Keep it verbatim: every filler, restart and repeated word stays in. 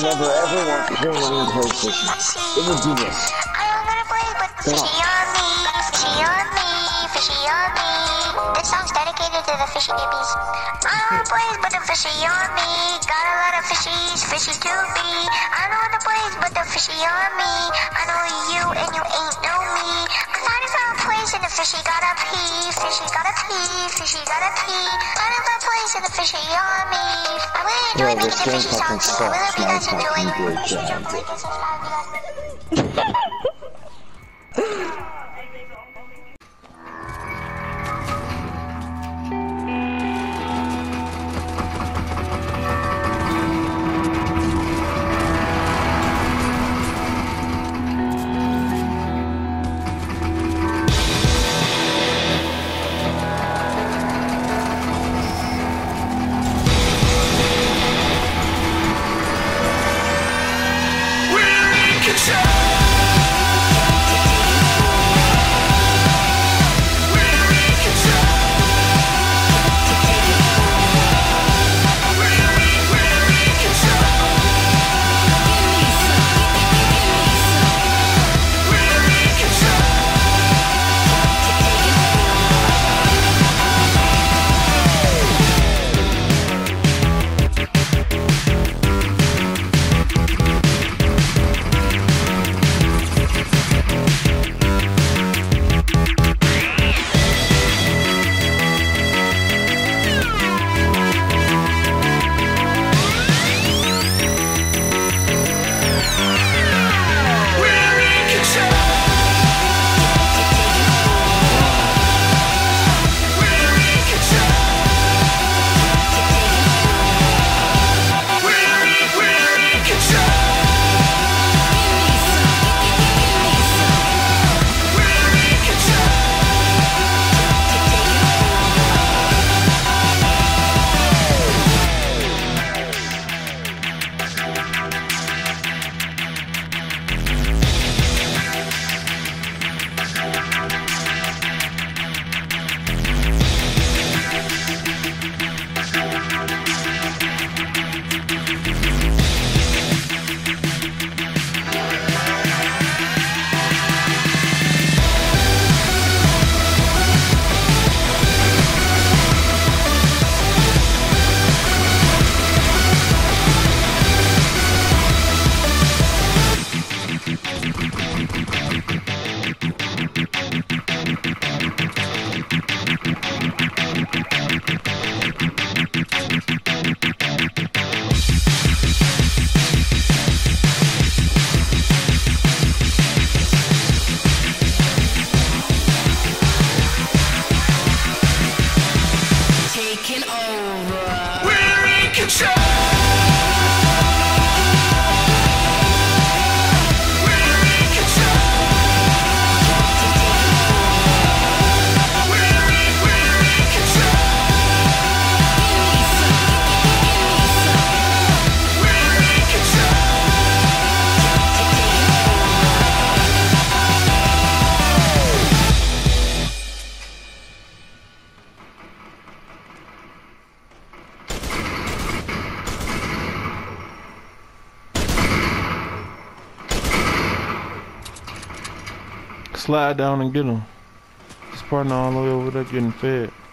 never ever want to bring any PlayStation. It would do this. I'm gonna play with fishy on me, fishy on me, fishy on me. This song's dedicated to the fishy babies. I don't wanna play but the fishy on me. Got a lot of fishies, fishy to be. I don't wanna play but the fishy on me. I know you and you ain't know me. I'm not even a place in the fishy gotta pee. Fishy gotta pee, fishy gotta pee. I don't have a place in the fishy on me. I really enjoy Bro, making this the game fishy fucking songs. I really hope you guys sucks. enjoy. My fucking Please don't forget to subscribe, you guys. Slide down and get him. His partner all the way over there getting fed.